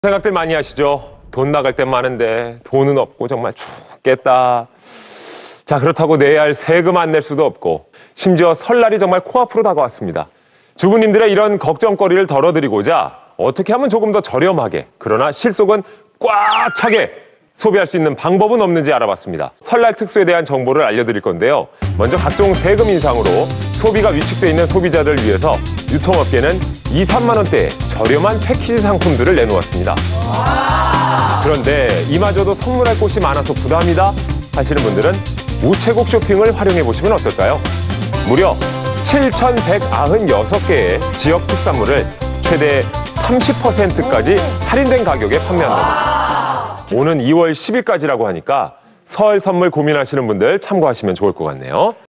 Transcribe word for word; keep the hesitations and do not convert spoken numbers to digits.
생각들 많이 하시죠? 돈 나갈 땐 많은데 돈은 없고 정말 죽겠다. 자, 그렇다고 내야 할 세금 안 낼 수도 없고 심지어 설날이 정말 코앞으로 다가왔습니다. 주부님들의 이런 걱정거리를 덜어드리고자 어떻게 하면 조금 더 저렴하게, 그러나 실속은 꽉 차게 소비할 수 있는 방법은 없는지 알아봤습니다. 설날 특수에 대한 정보를 알려드릴 건데요. 먼저 각종 세금 인상으로 소비가 위축돼 있는 소비자들을 위해서 유통업계는 이, 삼만 원대의 저렴한 패키지 상품들을 내놓았습니다. 그런데 이마저도 선물할 곳이 많아서 부담이다 하시는 분들은 우체국 쇼핑을 활용해 보시면 어떨까요? 무려 칠천백구십육 개의 지역 특산물을 최대 삼십 퍼센트까지 할인된 가격에 판매한답니다. 오는 이월 십일까지라고 하니까 설 선물 고민하시는 분들 참고하시면 좋을 것 같네요.